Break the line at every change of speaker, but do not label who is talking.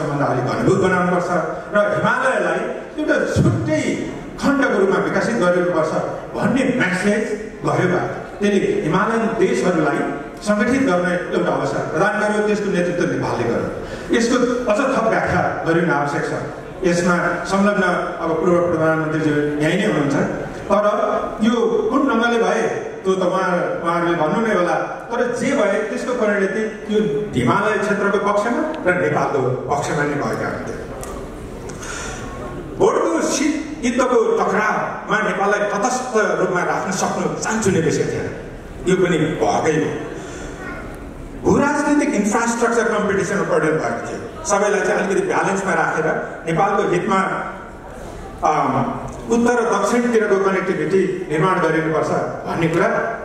सम्बन्ध अलि घनीभूत बनाउनुपर्छ र हिमालयलाई एउटा छुट्टै खण्डको रूपमा विकसित गरिनुपर्छ भन्ने म्यासेज गयो बा त्यसले हिमालयन देशहरूलाई सङ्गठित गर्ने एउटा अवसर प्रदान गर्यो। त्यसको नेतृत्व नेपालले गर्यो। यसको अझ थप व्याख्या गरिन आवश्यक छ। यसमा संलग्न अब पूर्व प्रधानमन्त्रीज्यू यहीँ नै हुनुहुन्छ, तर यो कुन ढङ्गले भए त्यो त उहाँहरूले भन्नु नै होला, तर जे भए त्यसको परिणति यो हिमालय क्षेत्रको पक्षमा र नेपालको पक्षमा नै भएका हुन्थ्यो। भोटको युद्धको टकरावमा नेपाललाई तटस्थ रूपमा राख्न सक्नु चान्चुने विषय थिएन, यो पनि भएकै हो। भू-राजनीतिक इन्फ्रास्ट्रक्चर कम्पिटिसनमा परिणत भएको थियो। सबैलाई चाहिँ अलिकति ब्यालेन्समा राखेर नेपालको हितमा उत्तर र दक्षिणतिरको कनेक्टिभिटी निर्माण गरिनुपर्छ भन्ने कुरा